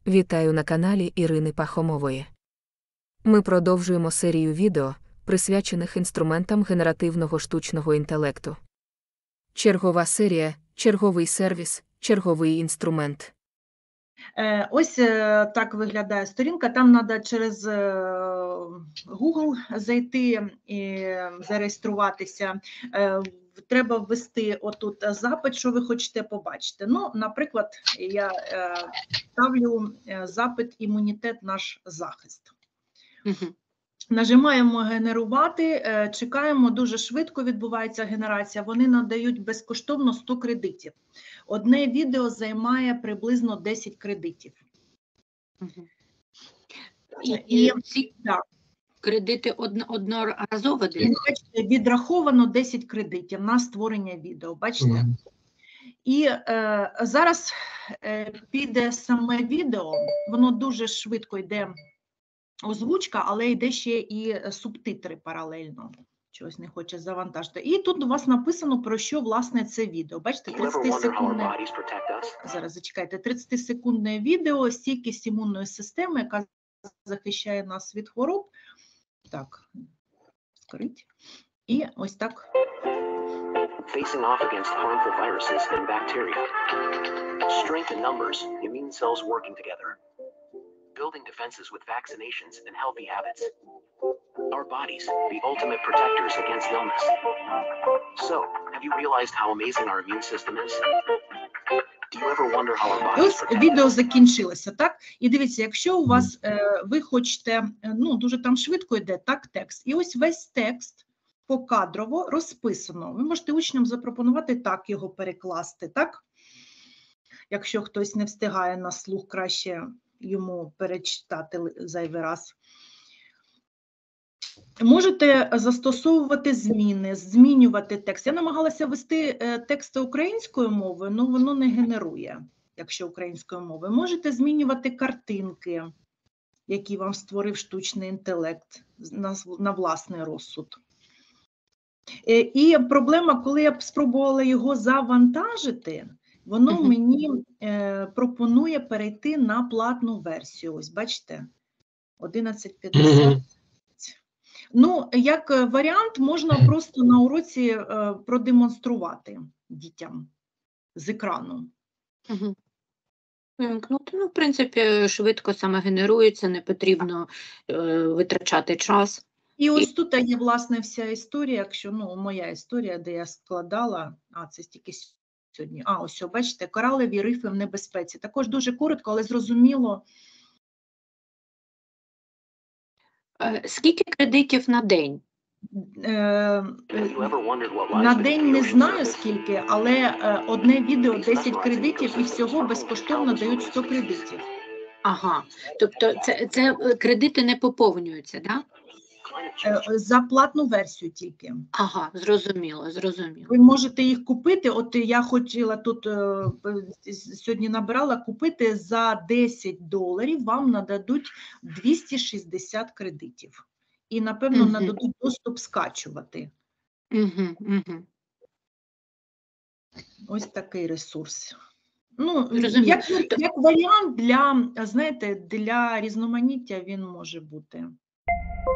Вітаю на каналі Ірини Пахомової. Ми продовжуємо серію відео, присвячених інструментам генеративного штучного інтелекту. Чергова серія, черговий сервіс, черговий інструмент. Ось так виглядає сторінка. Там треба через Google зайти і зареєструватися. Треба ввести отут запит, що ви хочете побачити. Ну, наприклад, я ставлю запит «Імунітет – наш захист». Нажимаємо «Генерувати», чекаємо, дуже швидко відбувається генерація. Вони надають безкоштовно 100 кредитів. Одне відео займає приблизно 10 кредитів. І ці кредити одноразово? Бачите, відраховано 10 кредитів на створення відео, бачите? І зараз піде саме відео, воно дуже швидко йде озвучка, але йде ще і субтитри паралельно. Чогось не хоче завантажити. І тут у вас написано, про що, власне, це відео. Бачите, 30-секундне, зараз зачекайте, 30-секундне відео, стійкість імунної системи, яка захищає нас від хвороб. Так, скоріть. І ось так. Facing off against harmful viruses and bacteria. Strength in numbers, immune cells working together. Building defenses with vaccinations and healthy habits. Our bodies, the ultimate protectors against illness. So, have you realized how amazing our immune system is? Do you ever wonder how our bodies Ось protect? відео закінчилося, так? І дивіться, якщо у вас, ви хочете, ну, дуже там швидко йде, так, текст. І ось весь текст покадрово розписано. Ви можете учням запропонувати так його перекласти, так? Якщо хтось не встигає на слух, краще йому перечитати зайвий раз. Можете застосовувати зміни, змінювати текст. Я намагалася ввести тексти українською мовою, але воно не генерує, якщо українською мовою. Можете змінювати картинки, які вам створив штучний інтелект на власний розсуд. І проблема, коли я спробувала його завантажити, воно мені пропонує перейти на платну версію. Ось, бачите, 11.50. Ну, як варіант, можна просто на уроці продемонструвати дітям з екрану. Вимкнути. Ну, в принципі, швидко саме генерується, не потрібно витрачати час. І ось тут є, власне, вся історія, якщо, ну, моя історія, де я складала, це стільки сьогодні, ось, бачите, коралеві рифи в небезпеці. Також дуже коротко, але зрозуміло. Скільки кредитів на день? На день не знаю скільки, але одне відео 10 кредитів і всього безкоштовно дають 100 кредитів. Ага, тобто це кредити не поповнюються, так? Да? За платну версію тільки. Ага, зрозуміло, зрозуміло. Ви можете їх купити, от я хотіла тут, сьогодні набирала, купити за $10 вам нададуть 260 кредитів. І, напевно, нададуть доступ скачувати. Ось такий ресурс. Ну, як варіант для, знаєте, для різноманіття він може бути.